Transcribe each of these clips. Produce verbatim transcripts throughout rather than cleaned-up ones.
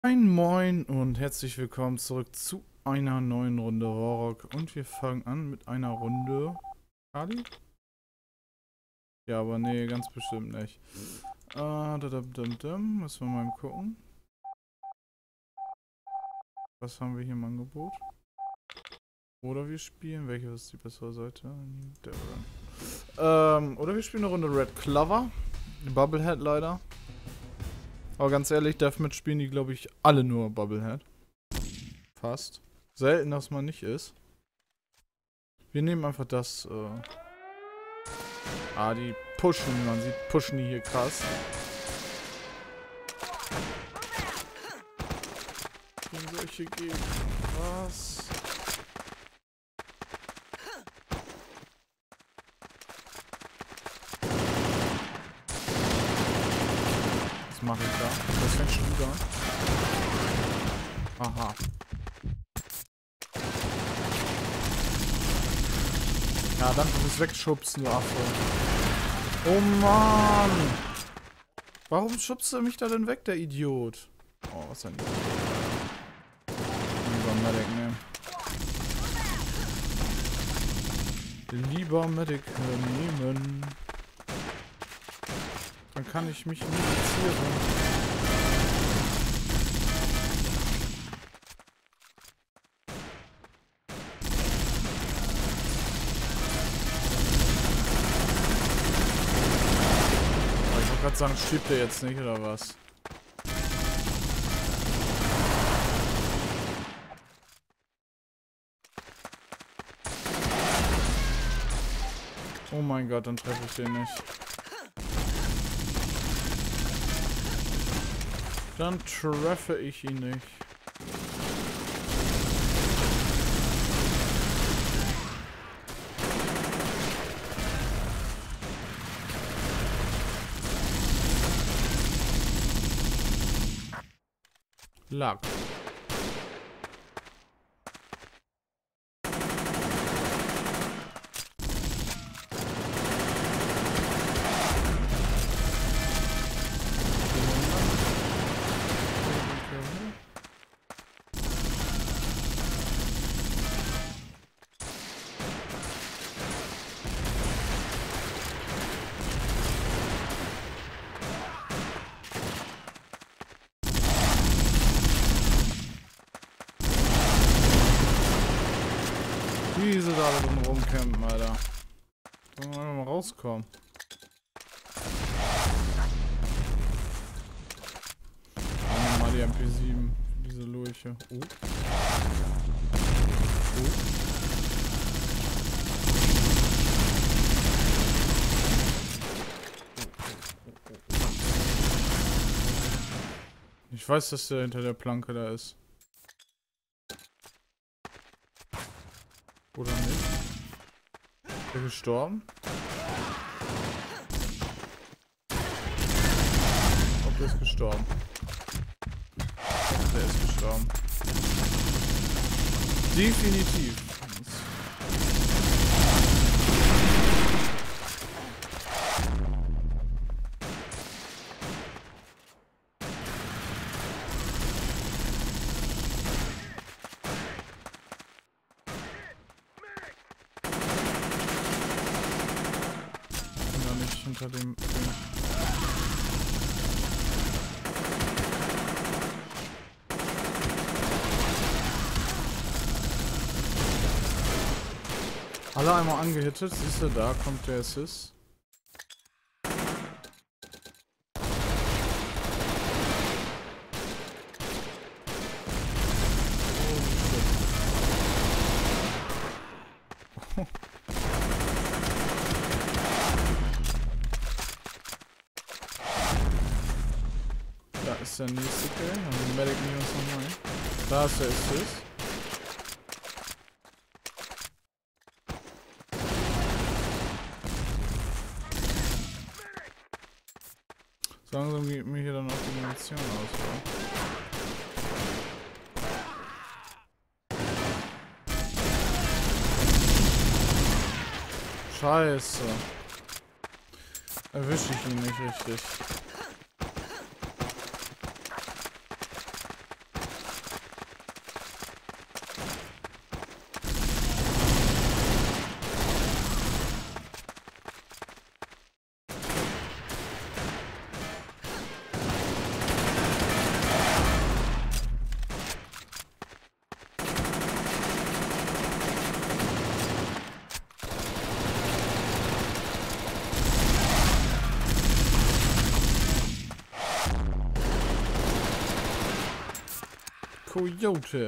Moin Moin und herzlich willkommen zurück zu einer neuen Runde Rorok. Und wir fangen an mit einer Runde... Kali? Ja, aber nee, ganz bestimmt nicht. Äh, da, da, da, da, müssen wir mal gucken. Was haben wir hier im Angebot? Oder wir spielen... Welche ist die bessere Seite? Der oder? Ähm, oder wir spielen eine Runde Red Clover. Bubblehead leider. Aber ganz ehrlich, Deathmatch spielen die, glaube ich, alle nur Bubblehead. Fast. Selten, dass man nicht ist. Wir nehmen einfach das, äh... Ah, die pushen, man sieht, pushen die hier krass. Gegen solche Gegner. Was? Was mache ich da? Das fängt schon wieder an. Aha. Ja, dann muss ich wegschubsen, du Affe. Oh Mann! Warum schubst du mich da denn weg, der Idiot? Oh, was denn? Lieber Medic nehmen. Lieber Medic nehmen. Dann kann ich mich infizieren. Ich wollte gerade sagen, schiebt er jetzt nicht, oder was? Oh mein Gott, dann treffe ich den nicht. Dann treffe ich ihn nicht. Luck. Diese da drin rumcampen, Alter. Sollen wir mal rauskommen? Nehmen wir mal die M P sieben. Diese Lurche. Oh. Oh. Ich weiß, dass der hinter der Planke da ist. Oder nicht? Ist er gestorben? Ob der ist gestorben? Der ist gestorben. Definitiv. Hinter dem... Alle einmal angehittet, siehst du, da kommt der Assist. Oh, da ist der nächste Kill. Dann Medic nehmen wir uns nochmal hin. Da ist der Assist. So langsam geht mir hier dann auch die Munition aus, oder? Scheiße. Erwische ich ihn nicht richtig. Coyote.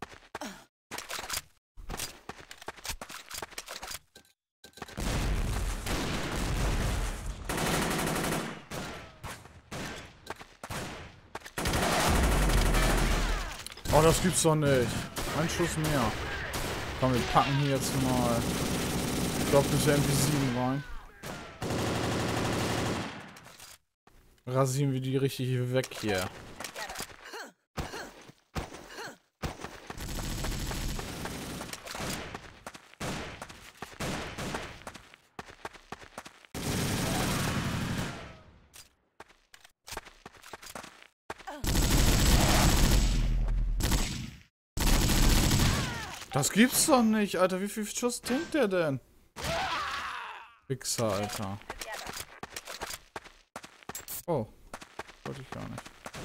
Oh, das gibt's doch nicht. Ein Schuss mehr. Komm, wir packen hier jetzt mal doppelte M P sieben rein. Rasieren wir die richtig weg hier. Das gibt's doch nicht, Alter. Wie viel Schuss trinkt der denn? Wichser, Alter. Oh. Wollte ich gar nicht.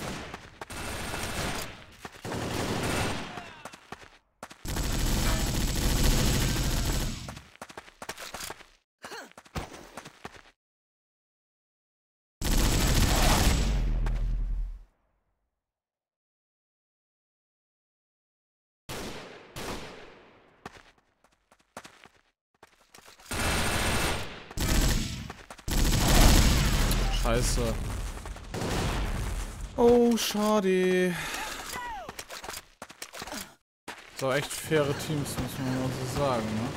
Scheiße. Oh, schade. So, echt faire Teams, muss man mal so sagen, ne?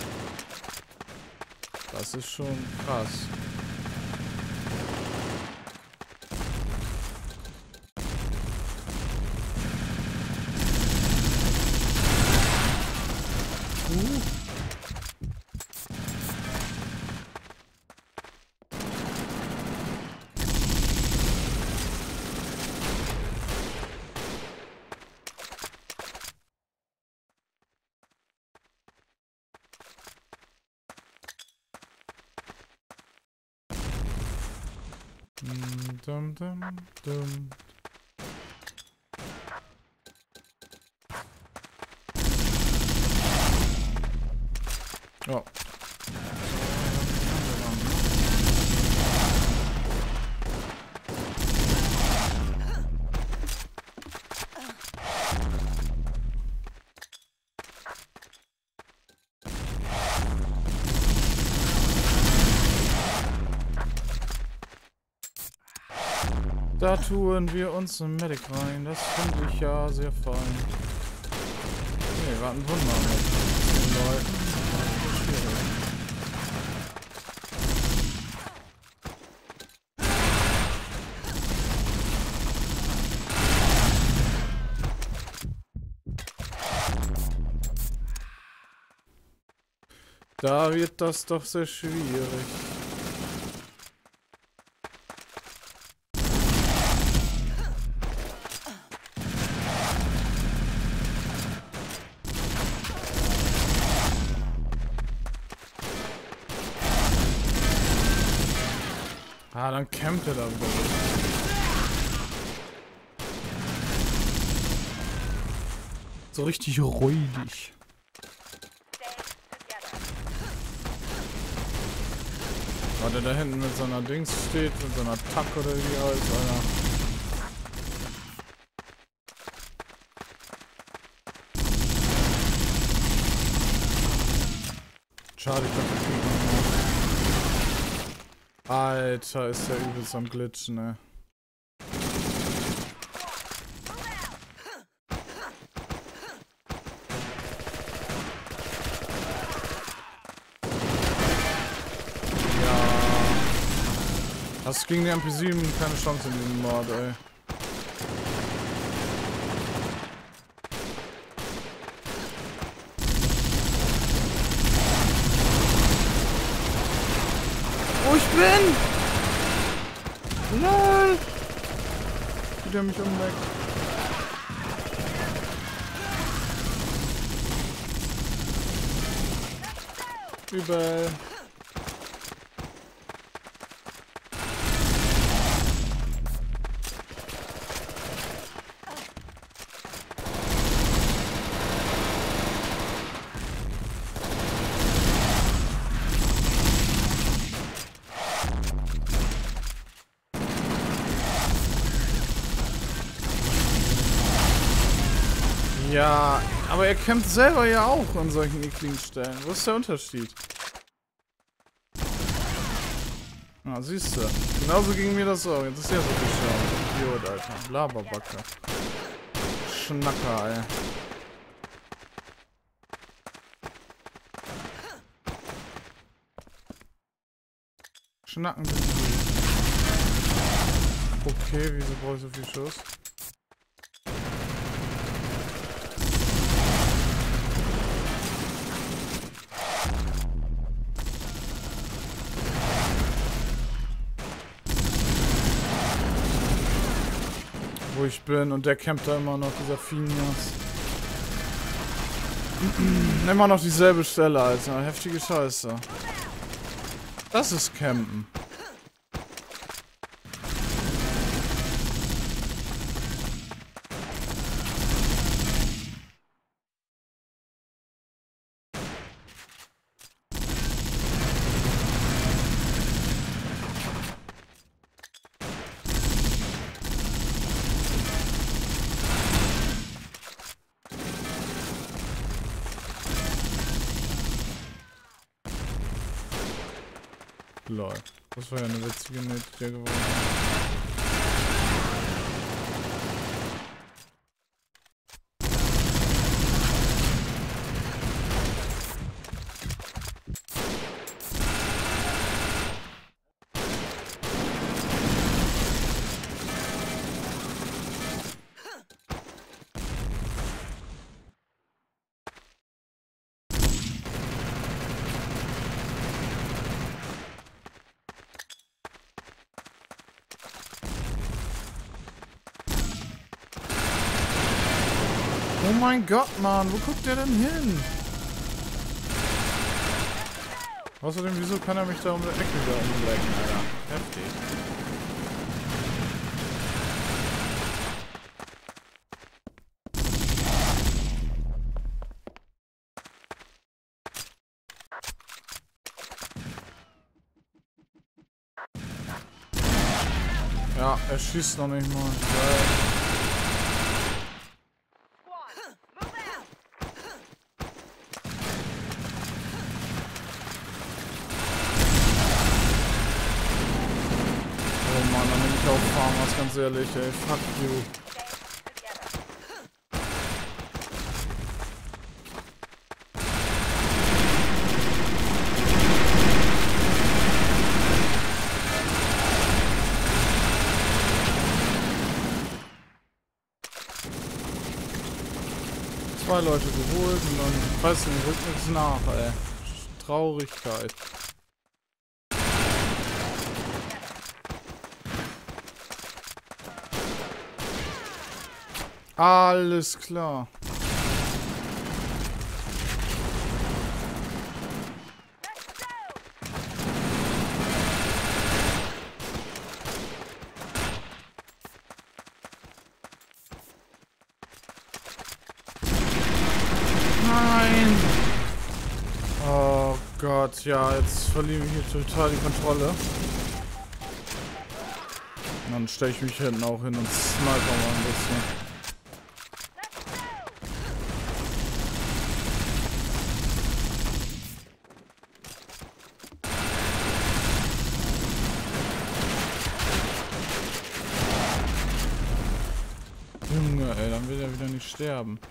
Das ist schon krass. Uh. Dum, dum, dum. Oh. Da tun wir uns ein Medic rein. Das finde ich ja sehr fein. Nee, wir hatten Wunder mit den Leuten. Das ist schwierig. Da wird das doch sehr schwierig. Ah, dann campt er da wieder. So richtig räudig. Weil der da hinten mit seiner Dings steht, mit seiner Tack oder wie halt, Alter. Schade, ich dachte, ich Alter, ist der übelst am Glitchen, ne? Ja. Hast gegen die M P sieben keine Chance in diesem Mod, ey. Wo ich bin! Lol! Wie der mich umweckt. Übel. Ja, aber er kämpft selber ja auch an solchen ekligen Stellen. Wo ist der Unterschied? Ah, siehst du. Genauso ging mir das auch. Jetzt ist er so geschaut. Idiot, Alter. Laberbacke. Schnacker, ey. Schnacken sind die. Okay, wieso brauche ich so viel Schuss? Wo ich bin und der campt da immer noch, dieser Phineas. Immer noch dieselbe Stelle, Alter. Heftige Scheiße. Das ist Campen. Lol. Das war ja eine witzige Net, die der gewonnen hat. Oh mein Gott, Mann, wo guckt der denn hin? Außerdem, wieso kann er mich da um die Ecke da umlecken, Alter? Heftig. Ja, er schießt noch nicht mal. Geil. Oh Mann, dann nehme ich auch Farmers, ganz ehrlich, ey. Fuck you. Zwei Leute geholt und dann, weiß nicht, rückt nichts nach, ey. Traurigkeit. Alles klar. Nein! Oh Gott, ja, jetzt verliere ich hier total die Kontrolle. Und dann stelle ich mich hinten auch hin und sniper mal ein bisschen. Junge, ey, dann will er wieder nicht sterben.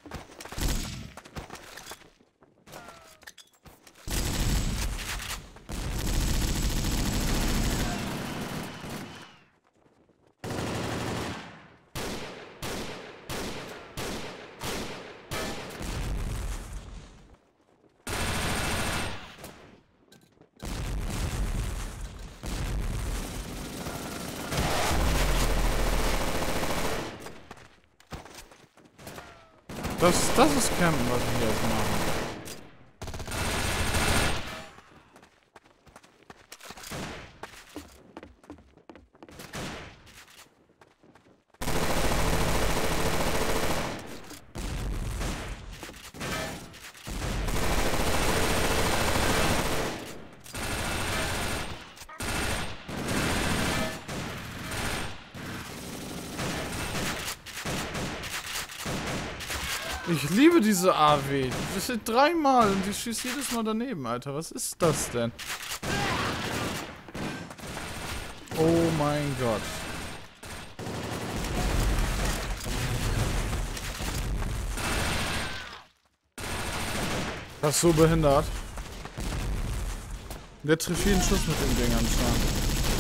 Das, das ist Campen, was wir jetzt machen. Ich liebe diese A W. Das sind dreimal und die schießt jedes Mal daneben, Alter. Was ist das denn? Oh mein Gott. Das ist so behindert. Der trifft jeden Schuss mit dem Ding anscheinend.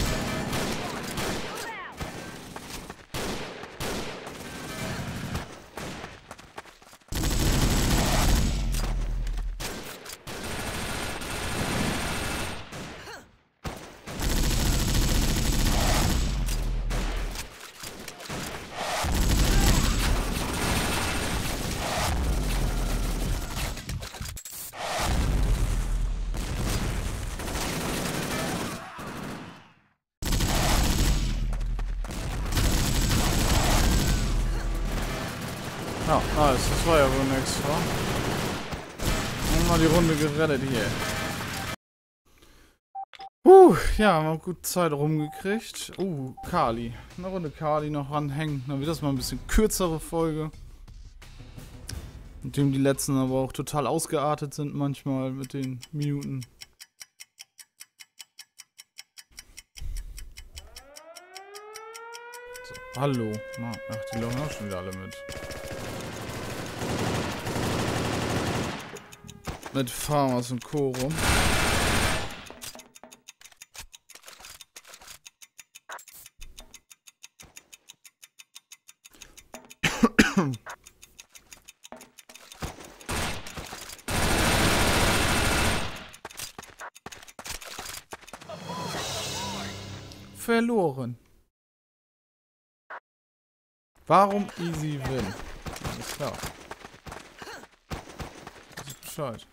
Ja, nice. Das war ja wohl nichts, wa? Mal die Runde gerettet hier. Uh, ja, haben wir gut Zeit rumgekriegt. Uh, Kali. Eine Runde Kali noch ranhängen. Dann wird das mal ein bisschen kürzere Folge. Mit dem die letzten aber auch total ausgeartet sind manchmal mit den Minuten. So, hallo. Na, ach, die laufen auch schon wieder alle mit. Mit Farmers und Co. rum. Verloren. Warum easy win? Alles klar. Das ist Bescheid.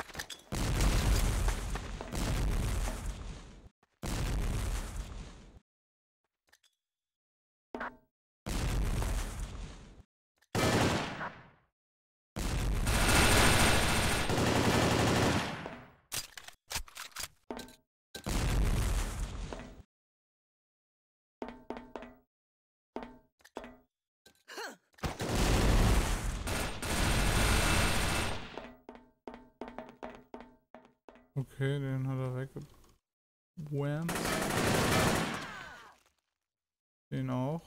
Okay, den hat er weggebwammt. Den auch.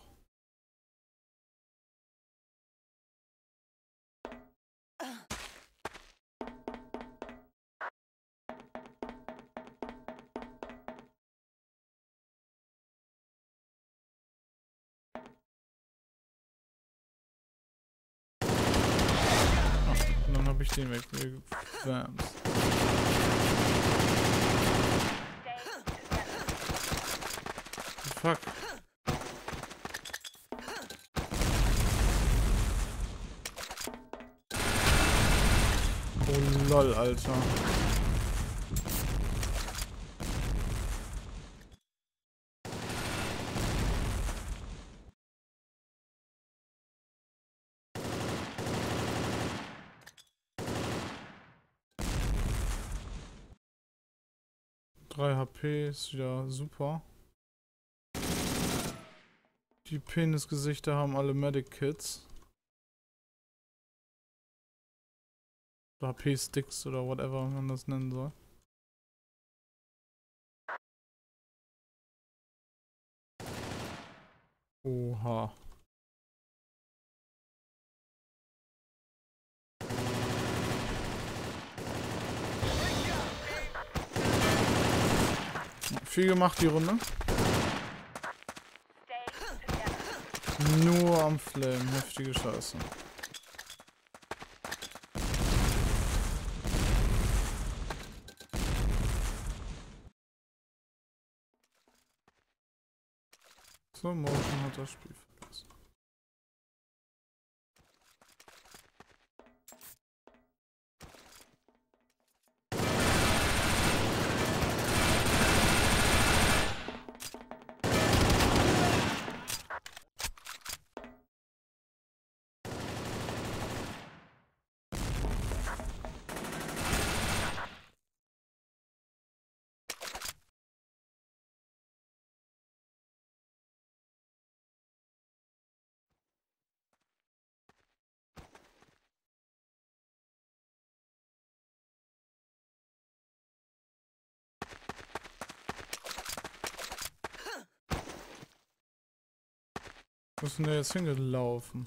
Ach, und dann habe ich den weggewammt. Fuck. Oh lol, Alter. drei H P ist wieder super. Die Penisgesichter haben alle Medic-Kits. Oder H P-Sticks oder whatever man das nennen soll. Oha. Viel gemacht die Runde. Nur am Flame, heftige Scheiße. So, Motion hat das Spiel verlassen. Wo ist denn der jetzt hingelaufen?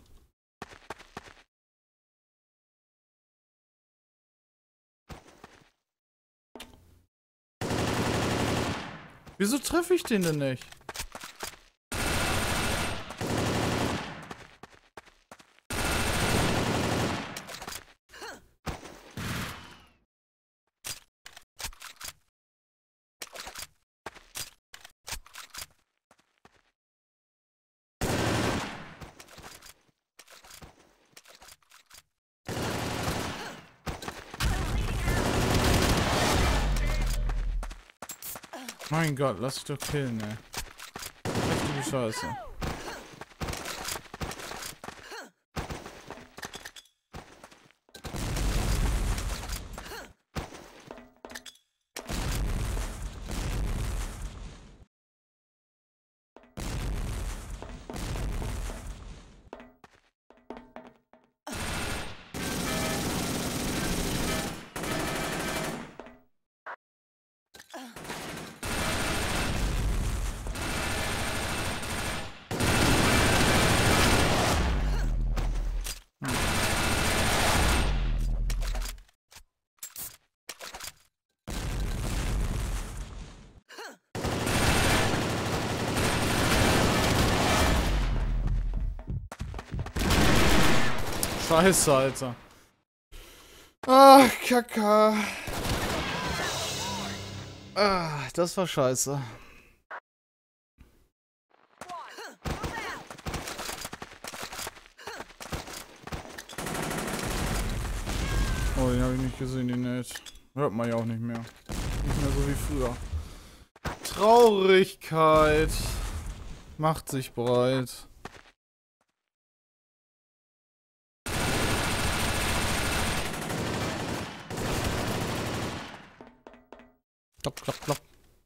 Wieso treffe ich den denn nicht? Mein Gott, lass dich doch killen, ey. Heftige Scheiße. Scheiße, Alter. Ah, Kacke. Ah, das war scheiße. Oh, den habe ich nicht gesehen, den Nate. Hört man ja auch nicht mehr. Nicht mehr so wie früher. Traurigkeit macht sich breit. Klopp, klopp, klopp.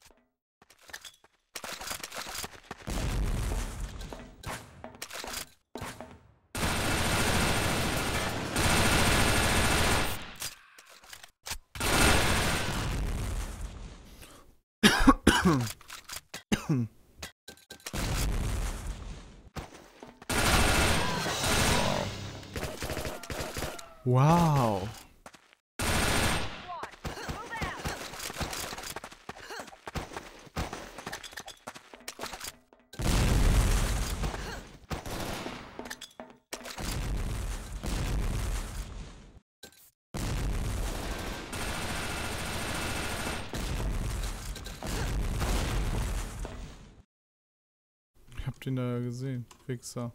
Wow. Ich hab den da ja gesehen, Fixer.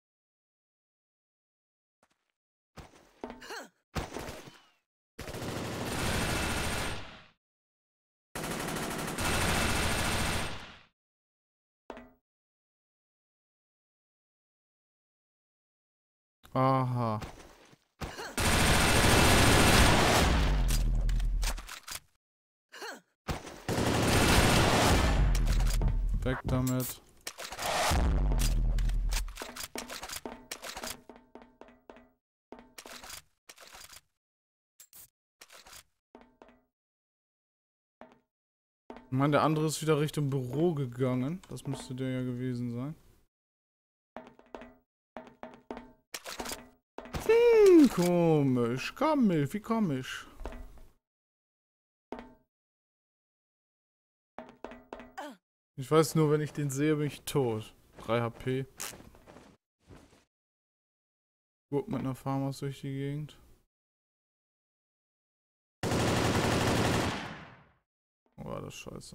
Aha. Weg damit. Mann, der andere ist wieder Richtung Büro gegangen. Das müsste der ja gewesen sein. Hm, komisch. Komisch, wie komisch. Ich weiß nur, wenn ich den sehe, bin ich tot. drei H P. Guck mit einer Farmers durch die Gegend. Oh, war das scheiße.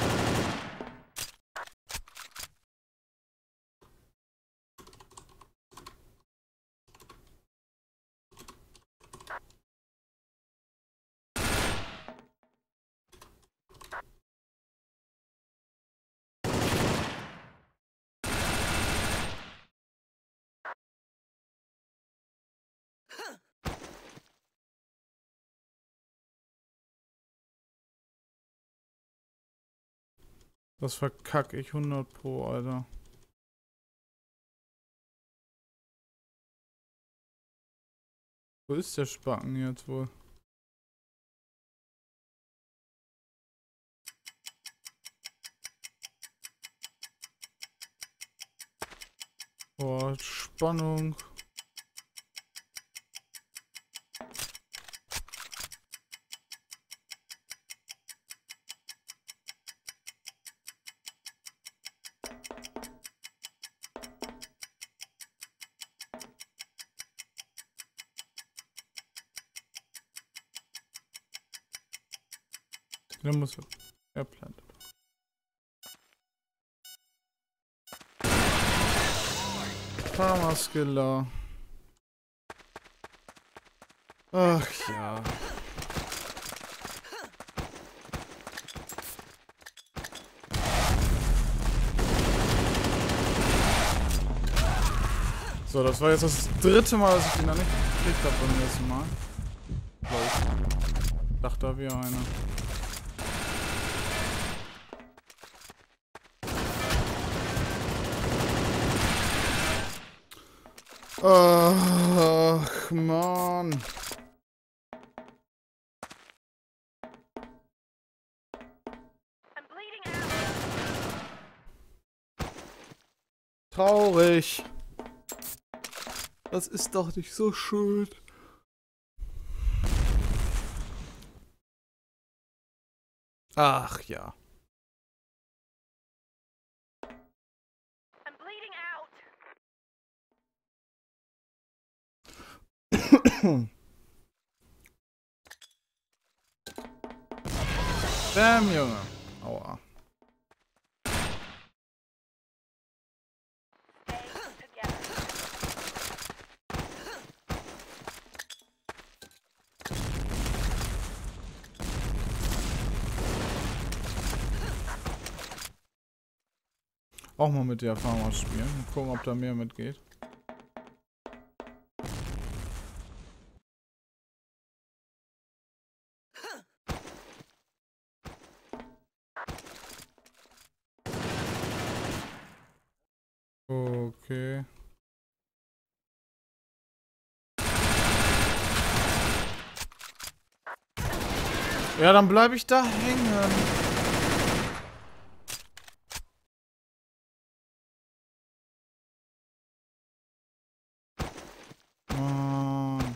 Das verkacke ich hundert Pro, Alter. Wo ist der Spacken jetzt wohl? Oh, Spannung. Der muss er plant. Pharmaskiller. Ach ja. So, das war jetzt das dritte Mal, dass ich den da nicht gekriegt habe beim nächsten Mal. Glaube ich. Dachte, da wäre einer. Ach, Mann. Traurig. Das ist doch nicht so schön. Ach ja. Bam, Junge. Aua. Auch mal mit der Pharma spielen. Gucken, ob da mehr mitgeht. Okay. Ja, dann bleibe ich da hängen. Mann.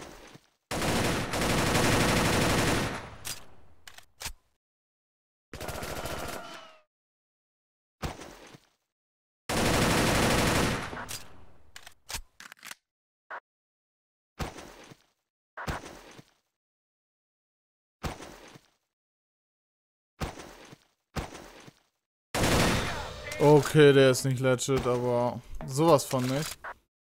Okay, der ist nicht legit, aber sowas von nicht.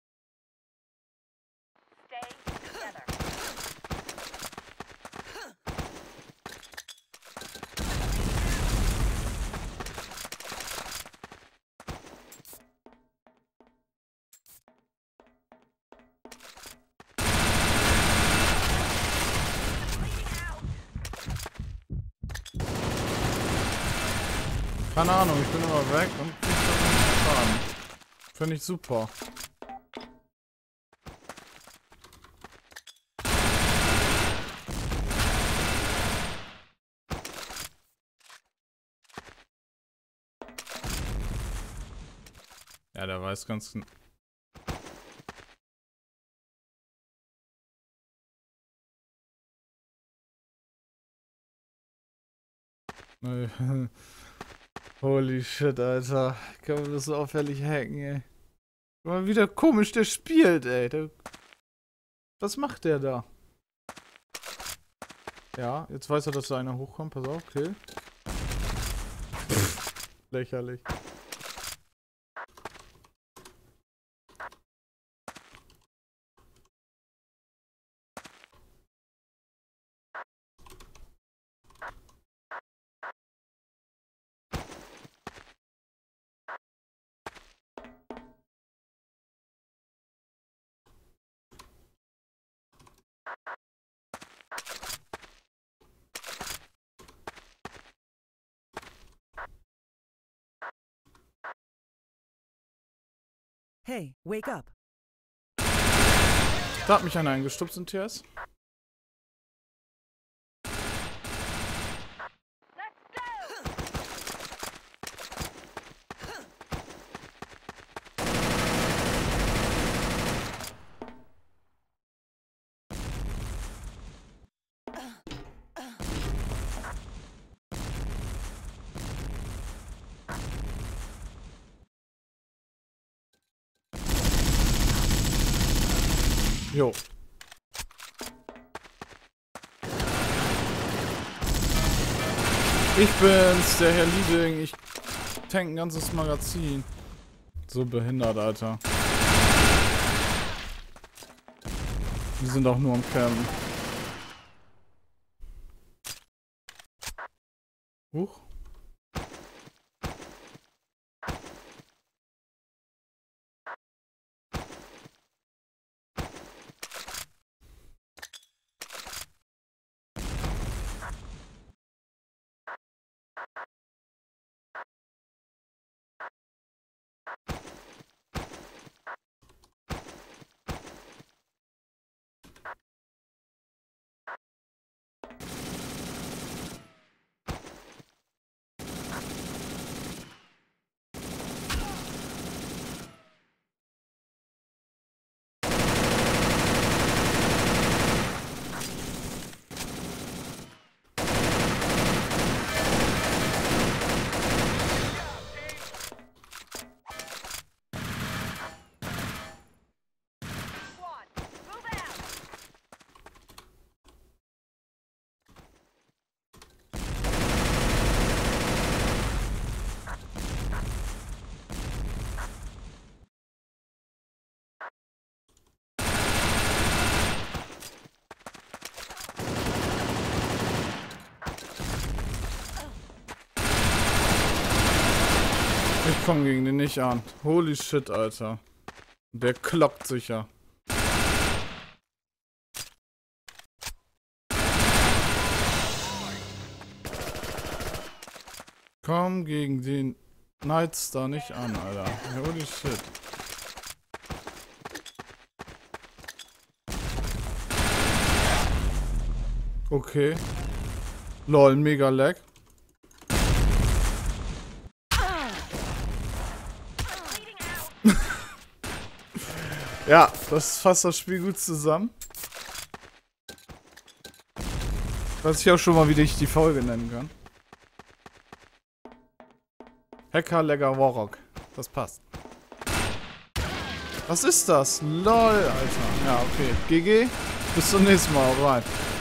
Keine Ahnung, ich bin immer weg und krieg dann Schaden. Finde ich super. Ja, der weiß ganz... Holy shit, Alter. Kann man das so auffällig hacken, ey. Mal wieder komisch, der spielt, ey. Der... Was macht der da? Ja, jetzt weiß er, dass da einer hochkommt. Pass auf, okay. Lächerlich. Hey, wake up. Da hat mich einer eingestupst in T S. Jo. Ich bin's, der Herr Liebing. Ich tank ein ganzes Magazin. So behindert, Alter. Wir sind auch nur am Campen. Huch. Ich komm gegen den nicht an. Holy shit, Alter. Der kloppt sicher. Komm gegen den Nightstar nicht an, Alter. Holy shit. Okay. Lol, mega lag. Ja, das fasst das Spiel gut zusammen. Weiß ich auch schon mal, wie ich die Folge nennen kann. Hacker, Legger, Warrock. Das passt. Was ist das? LOL, Alter. Ja, okay. G G. Bis zum nächsten Mal. Rein.